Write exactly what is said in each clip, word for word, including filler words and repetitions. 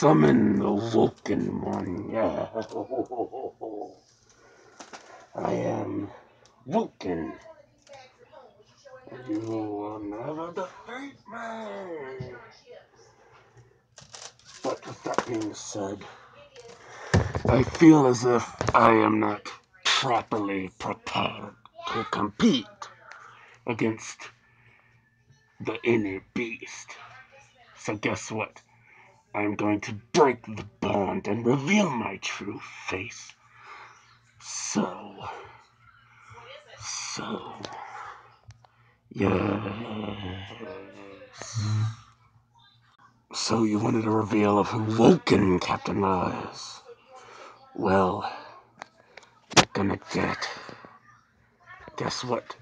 Summon the Woken One. Yeah. I am Woken. You will never defeat me. But with that being said, I feel as if I am not properly prepared to compete against the inner beast. So guess what? I'm going to break the bond and reveal my true face. So, so, yes. So you wanted a reveal of who Woken Captain Law is? Well, you're gonna get. Guess what?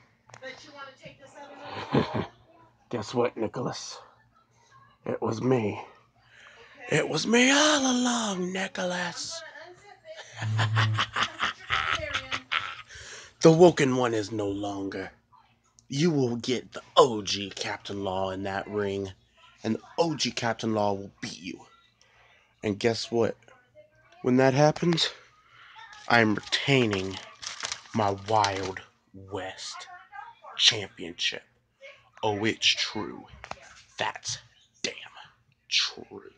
Guess what, Nicholas? It was me. It was me all along, Nicholas. The Woken One is no longer. You will get the O G Captain Law in that ring, and the O G Captain Law will beat you. And guess what? When that happens, I'm retaining my Wild West Championship. Oh, it's true. That's damn true.